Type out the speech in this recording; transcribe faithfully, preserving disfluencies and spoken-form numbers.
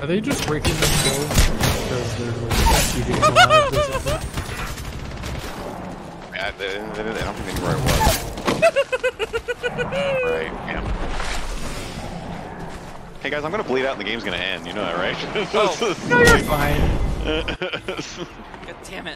Are they just breaking them close because they're like keeping them alive, basically? Yeah, they, they, they, I don't think where it was. Right, yeah. Hey guys, I'm gonna bleed out and the game's gonna end, you know that, right? Oh, No, you're fine. God damn it.